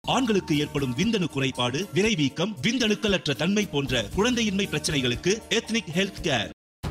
ஆண்களுக்கு ஏற்படும் விந்தணு குறைபாடு, விரைவீக்கம், விந்தணுக்களற்ற தன்மை போன்ற குழந்தையின்மை பிரச்சனைகளுக்கு எத்னிக் ஹெல்த் கேர்.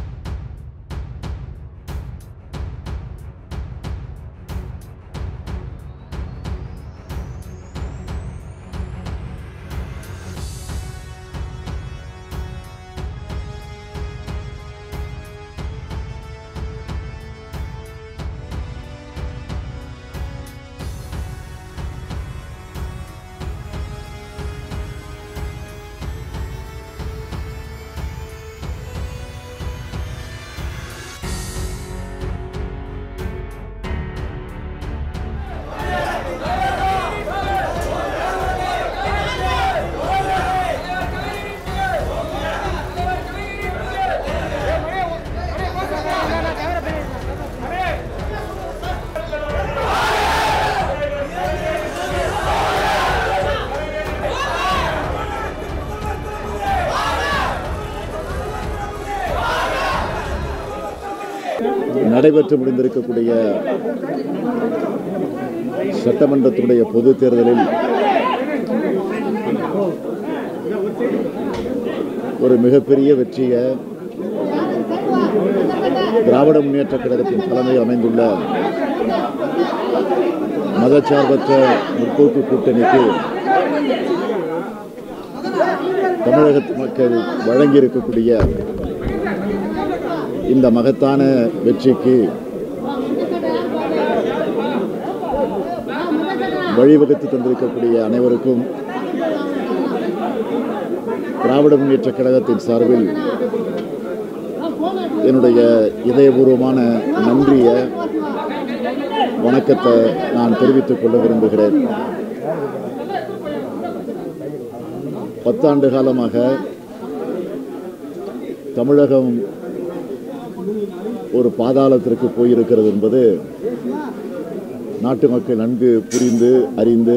நடைபெற்று முடிந்திருக்கக்கூடிய சட்டமன்றத்துடைய பொது தேர்தலில் ஒரு மிகப்பெரிய வெற்றியை திராவிட முன்னேற்ற கழகத்தின் தலைமையில் அமைந்துள்ள மதச்சார்பற்ற முற்போக்கு கூட்டணிக்கு தமிழக மக்கள் வழங்கியிருக்கக்கூடிய இந்த மகத்தான வெற்றிக்கு வழிவகுத்து தந்திருக்கக்கூடிய அனைவருக்கும் திராவிட முன்னேற்ற கழகத்தின் சார்பில் என்னுடைய இதயபூர்வமான நன்றிய வணக்கத்தை நான் தெரிவித்துக் கொள்ள விரும்புகிறேன். 10 ஆண்டு காலமாக தமிழகம் ஒரு பாதாளத்திற்கு போயிருக்கிறது என்பது நாட்டு மக்கள் நன்கு புரிந்து அறிந்து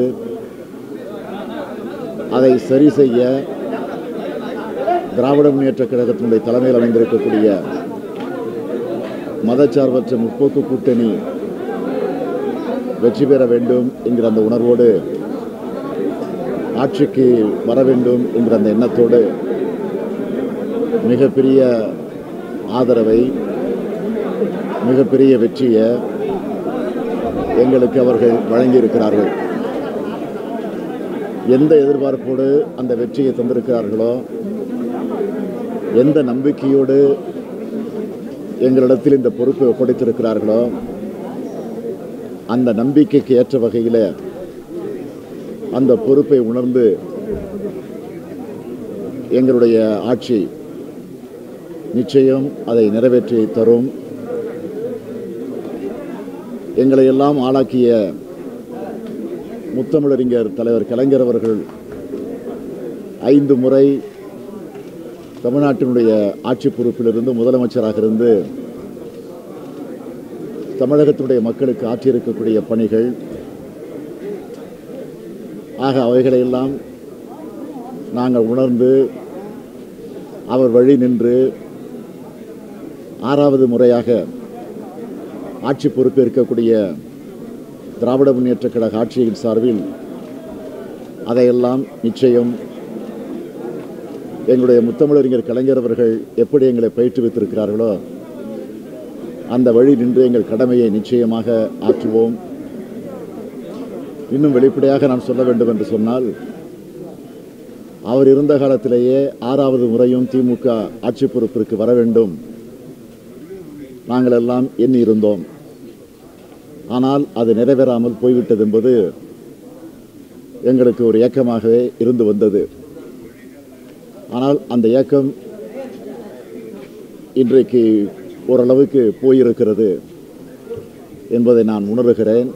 அதை சரி செய்ய திராவிட முன்னேற்ற கழகத்தினுடைய தலைமையில் அமைந்திருக்கக்கூடிய மதச்சார்பற்ற முற்போக்கு கூட்டணி வெற்றி பெற வேண்டும் என்கிற அந்த உணர்வோடு ஆட்சிக்கு வர வேண்டும் என்கிற அந்த எண்ணத்தோடு மிகப்பெரிய ஆதரவை, மிகப்பெரிய வெற்றியை எங்களுக்கு அவர்கள் வழங்கியிருக்கிறார்கள். எந்த எதிர்பார்ப்போடு அந்த வெற்றியை தந்திருக்கிறார்களோ, எந்த நம்பிக்கையோடு எங்களிடத்தில் இந்த பொறுப்பை ஒப்படைத்திருக்கிறார்களோ, அந்த நம்பிக்கைக்கு ஏற்ற வகையில் அந்த பொறுப்பை உணர்ந்து எங்களுடைய ஆட்சி நிச்சயம் அதை நிறைவேற்றி தரும். எங்களை எல்லாம் ஆளாக்கிய முத்தமிழறிஞர் தலைவர் கலைஞர் அவர்கள் 5 முறை தமிழ்நாட்டினுடைய ஆட்சி பொறுப்பிலிருந்து முதலமைச்சராக இருந்து தமிழகத்தினுடைய மக்களுக்கு ஆற்றியிருக்கக்கூடிய பணிகள் அவைகளையெல்லாம் நாங்கள் உணர்ந்து அவர் வழி நின்று 6வது முறையாக ஆட்சி பொறுப்பு இருக்கக்கூடிய திராவிட முன்னேற்ற கழக ஆட்சியின் சார்பில் அதையெல்லாம் நிச்சயம் எங்களுடைய முத்தமிழறிஞர் கலைஞர் அவர்கள் எப்படி எங்களை பயிற்றுவித்திருக்கிறார்களோ அந்த வழி நின்று எங்கள் கடமையை நிச்சயமாக ஆற்றுவோம். இன்னும் வெளிப்படையாக நான் சொல்ல வேண்டும் என்று சொன்னால், அவர் இருந்த காலத்திலேயே 6வது முறையும் திமுக ஆட்சி பொறுப்பிற்கு வர வேண்டும் நாங்கள் எல்லாம் எண்ணி இருந்தோம். ஆனால் அது நிறைவேறாமல் போய்விட்டது என்பது எங்களுக்கு ஒரு ஏக்கமாகவே இருந்து வந்தது. ஆனால் அந்த ஏக்கம் இன்றைக்கு ஓரளவுக்கு போயிருக்கிறது என்பதை நான் உணர்கிறேன்.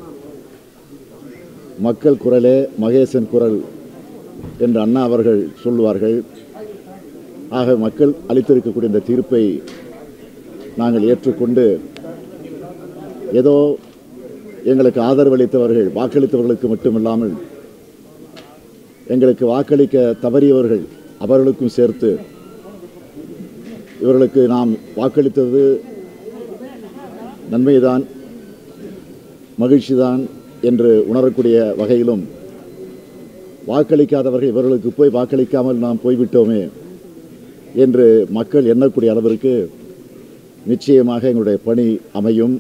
மக்கள் குரலே மகேசன் குரல் என்று அண்ணா அவர்கள் சொல்லுவார்கள். ஆக மக்கள் அளித்திருக்கக்கூடிய இந்த தீர்ப்பை நாங்கள் ஏற்றுக்கொண்டு, ஏதோ எங்களுக்கு ஆதரவளித்தவர்கள் வாக்களித்தவர்களுக்கு மட்டுமில்லாமல் எங்களுக்கு வாக்களிக்க தவறியவர்கள் அவர்களுக்கும் சேர்த்து இவர்களுக்கு நாம் வாக்களித்தது நன்மைதான், மகிழ்ச்சிதான் என்று உணரக்கூடிய வகையிலும் வாக்களிக்காதவர்கள் இவர்களுக்கு போய் வாக்களிக்காமல் நாம் போய்விட்டோமே என்று மக்கள் எண்ணக்கூடிய அளவிற்கு நிச்சயமாக எங்களுடைய பணி அமையும்.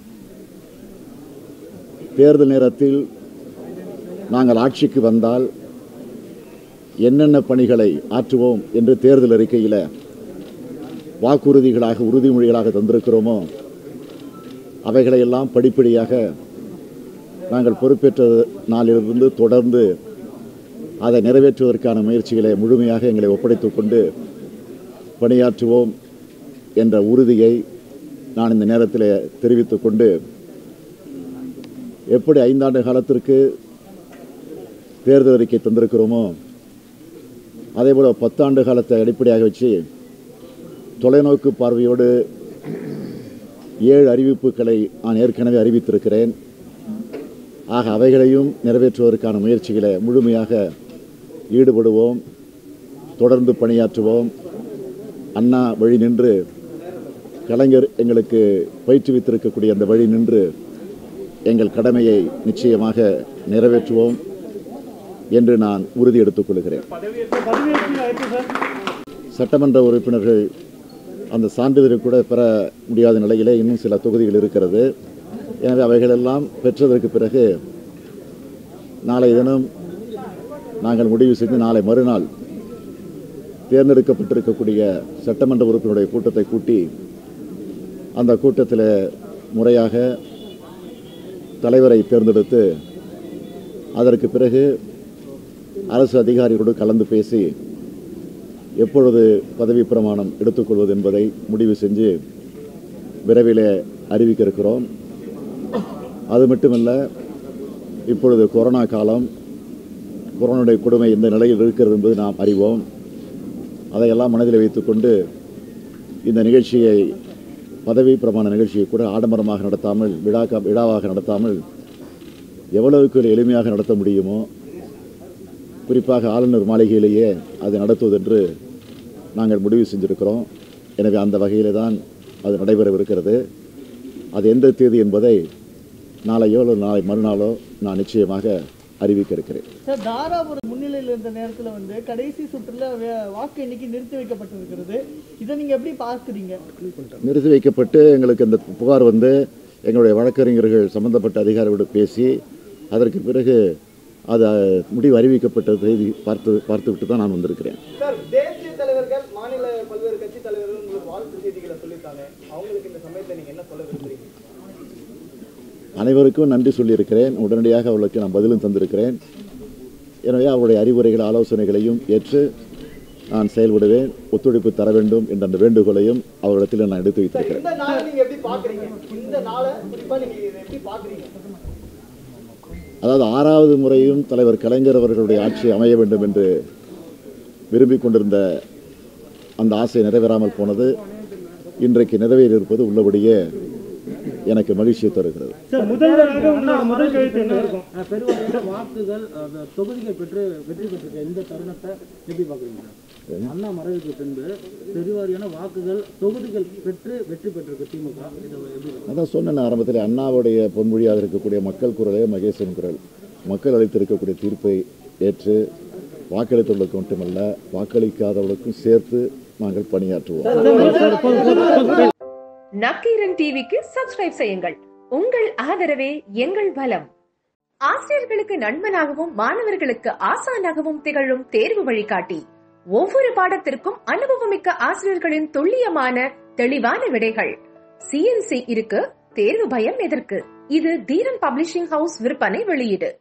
தேர்தல் நேரத்தில் நாங்கள் ஆட்சிக்கு வந்தால் என்னென்ன பணிகளை ஆற்றுவோம் என்று தேர்தல் அறிக்கையில் வாக்குறுதிகளாக உறுதிமொழிகளாக தந்திருக்கிறோமோ அவைகளையெல்லாம் படிப்படியாக நாங்கள் பொறுப்பேற்ற நாளிலிருந்து தொடர்ந்து அதை நிறைவேற்றுவதற்கான முயற்சிகளை முழுமையாக எங்களை ஒப்படைத்துக் கொண்டு பணியாற்றுவோம் என்ற உறுதியை நான் இந்த நேரத்தில் தெரிவித்துக் கொண்டு, எப்படி 5 ஆண்டு காலத்திற்கு தேர்தல் அறிக்கை தந்திருக்கிறோமோ அதேபோல் 10 ஆண்டு காலத்தை அடிப்படையாக வச்சு தொலைநோக்கு பார்வையோடு 7 அறிவிப்புகளை நான் ஏற்கனவே அறிவித்திருக்கிறேன். ஆக அவைகளையும் நிறைவேற்றுவதற்கான முயற்சிகளை முழுமையாக ஈடுபடுவோம், தொடர்ந்து பணியாற்றுவோம். அண்ணா வழி நின்று, கலைஞர் எங்களுக்கு பயிற்றுவித்திருக்கக்கூடிய அந்த வழி நின்று எங்கள் கடமையை நிச்சயமாக நிறைவேற்றுவோம் என்று நான் உறுதி எடுத்துக் கொள்கிறேன். சட்டமன்ற உறுப்பினர்கள் அந்த சான்றிதழை கூட பெற முடியாத நிலையிலே இன்னும் சில தொகுதிகள் இருக்கிறது. எனவே அவைகளெல்லாம் பெற்றதற்கு பிறகு நாளை தினம் நாங்கள் முடிவு செய்து நாளை மறுநாள் தேர்ந்தெடுக்கப்பட்டிருக்கக்கூடிய சட்டமன்ற உறுப்பினருடைய கூட்டத்தை கூட்டி அந்த கூட்டத்தில் முறையாக தலைவரை தேர்ந்தெடுத்து அதற்கு பிறகு அரசு அதிகாரிகளோடு கலந்து பேசி எப்பொழுது பதவி பிரமாணம் எடுத்துக்கொள்வது என்பதை முடிவு செஞ்சு விரைவில் அறிவிக்க இருக்கிறோம். அது மட்டுமல்ல, இப்பொழுது கொரோனா காலம், கொரோனாவுடைய கொடுமை இந்த நிலையில் இருக்கிறது என்பது நாம் அறிவோம். அதையெல்லாம் மனதில் வைத்துக்கொண்டு இந்த நிகழ்ச்சியை, பதவி பிரமாண நிகழ்ச்சியை கூட ஆடம்பரமாக நடத்தாமல், விழாவாக நடத்தாமல் எவ்வளவுக்கு எளிமையாக நடத்த முடியுமோ, குறிப்பாக ஆளுநர் மாளிகையிலேயே அதை நடத்துவதென்று நாங்கள் முடிவு செஞ்சிருக்கிறோம். எனவே அந்த வகையில் தான் அது நடைபெறவிருக்கிறது. அது எந்த தேதி என்பதை நாளையோ நாளை மறுநாளோ நான் நிச்சயமாக அறிவிக்க இருக்கிறேன். சார், தாராபுரம் முன்னிலையில் இருந்த நேரத்தில் கடைசி சுற்றுல வாக்கு எண்ணிக்கை நிறுத்தி வைக்கப்பட்டிருக்கிறது. இதை நீங்கள் எப்படி பார்க்குறீங்க? நிறுத்தி வைக்கப்பட்டு எங்களுக்கு அந்த புகார் எங்களுடைய வழக்கறிஞர்கள் சம்பந்தப்பட்ட அதிகாரிகளோடு பேசி அதற்கு பிறகு அது முடிவு அறிவிக்கப்பட்ட செய்தி பார்த்துவிட்டு தான் நான் வந்திருக்கிறேன். சார், தேசிய தலைவர்கள், மாநில பல்வேறு கட்சி தலைவர்கள் உங்களுக்கு வாழ்த்து செய்திகளை சொல்லியிருக்காங்க. அவங்களுக்கு இந்த சமயத்தில் நீங்கள் என்ன சொல்ல விரும்புகிறீங்க? அனைவருக்கும் நன்றி சொல்லியிருக்கிறேன். உடனடியாக அவர்களுக்கு நான் பதிலும் தந்திருக்கிறேன். எனவே அவருடைய அறிவுரைகள், ஆலோசனைகளையும் ஏற்று நான் செயல்படுவேன். ஒத்துழைப்பு தர வேண்டும் என்ற அந்த வேண்டுகோளையும் அவரிடத்தில் நான் எடுத்து வைத்திருக்கிறேன். அதாவது 6வது முறையும் தலைவர் கலைஞர் அவர்களுடைய ஆட்சி அமைய வேண்டும் என்று விரும்பிக் கொண்டிருந்த அந்த ஆசை நிறைவேறாமல் போனது இன்றைக்கு நிறைவேறியிருப்பது உள்ளபடியே எனக்கு மகிழ்ச்சியை தருகிறது. வாக்குகள் தொகுதிகள் பெற்று வெற்றி பெற்றிருக்க இந்த தருணத்தை எப்படி பார்க்குறீங்க? அண்ணா மறைவுக்கு பின்பு பெருவாரியான வாக்குகள் தொகுதிகள் பெற்று வெற்றி பெற்றிருக்க திமுக. அதான் சொன்ன ஆரம்பத்தில் அண்ணாவுடைய பொன்மொழியாக இருக்கக்கூடிய மக்கள் குரலே மகேசன் குரல். மக்கள் அளித்திருக்கக்கூடிய தீர்ப்பை ஏற்று வாக்களித்தவர்களுக்கு மட்டுமல்ல, வாக்களிக்காதவர்களுக்கும் சேர்த்து நாங்கள் பணியாற்றுவோம். நக்கீரன் டிவிக்கு சப்ஸ்கிரைப் செய்யுங்கள். உங்கள் ஆதரவே எங்கள் பலம். ஆசிரியர்களுக்கு நண்பனாகவும் மாணவர்களுக்கு ஆசானாகவும் திகழும் தேர்வு வழிகாட்டி. ஒவ்வொரு பாடத்திற்கும் அனுபவமிக்க ஆசிரியர்களின் துல்லியமான தெளிவான விடைகள். CNC இருக்கு, தேர்வு பயம் எதற்கு? இது தீரன் பப்ளிஷிங் ஹவுஸ் விற்பனை வெளியீடு.